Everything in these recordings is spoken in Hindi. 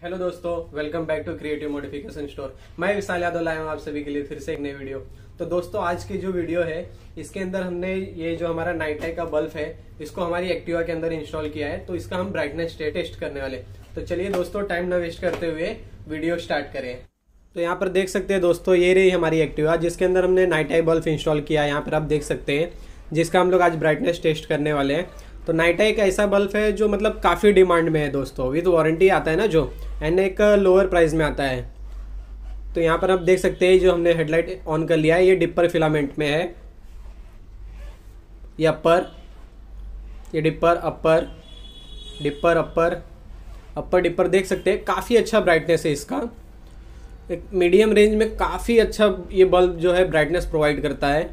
हेलो दोस्तों, welcome back to creative modification store. मैं विशाल यादव लाया हूँ आप सभी के लिए फिर से एक नई वीडियो। तो दोस्तों, आज की जो वीडियो है इसके अंदर हमने ये जो हमारा नाइट का बल्ब है इसको हमारी एक्टिवा के अंदर इंस्टॉल किया है। तो इसका हम ब्राइटनेस टेस्ट करने वाले। तो चलिए दोस्तों, टाइम ना वेस्ट करते हुए वीडियो स्टार्ट करें। तो यहाँ पर देख सकते हैं दोस्तों, ये रही हमारी एक्टिवा जिसके अंदर हमने नाइट आई बल्ब इंस्टॉल किया है। यहाँ पर आप देख सकते हैं जिसका हम लोग आज ब्राइटनेस टेस्ट करने वाले हैं। तो नाइट आई एक ऐसा बल्ब है जो मतलब काफ़ी डिमांड में है दोस्तों, विद वारंटी आता है ना जो, एंड एक लोअर प्राइस में आता है। तो यहाँ पर आप देख सकते हैं जो हमने हेडलाइट ऑन कर लिया है, ये डिपर फिलामेंट में है। ये अपर, ये dipper upper, dipper upper, upper dipper देख सकते हैं। काफ़ी अच्छा ब्राइटनेस है इसका। एक मीडियम रेंज में काफ़ी अच्छा ये बल्ब जो है ब्राइटनेस प्रोवाइड करता है।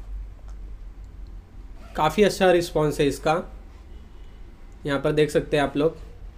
काफ़ी अच्छा रिस्पॉन्स है इसका। यहाँ पर देख सकते हैं आप लोग।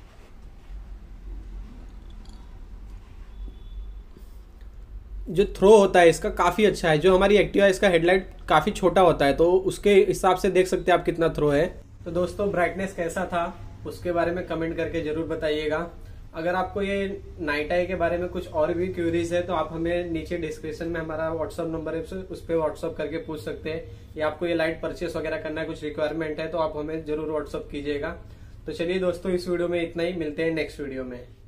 जो थ्रो होता है इसका काफ़ी अच्छा है। जो हमारी एक्टिवा इसका हेडलाइट काफ़ी छोटा होता है, तो उसके हिसाब से देख सकते हैं आप कितना थ्रो है। तो दोस्तों, ब्राइटनेस कैसा था उसके बारे में कमेंट करके ज़रूर बताइएगा। अगर आपको ये नाइट आई के बारे में कुछ और भी क्यूरीज है तो आप हमें नीचे डिस्क्रिप्शन में हमारा व्हाट्सअप नंबर है, उस पर व्हाट्सअप करके पूछ सकते हैं। या आपको ये लाइट परचेस वगैरह करना है, कुछ रिक्वायरमेंट है तो आप हमें जरूर व्हाट्सअप कीजिएगा। तो चलिए दोस्तों, इस वीडियो में इतना ही। मिलते हैं नेक्स्ट वीडियो में।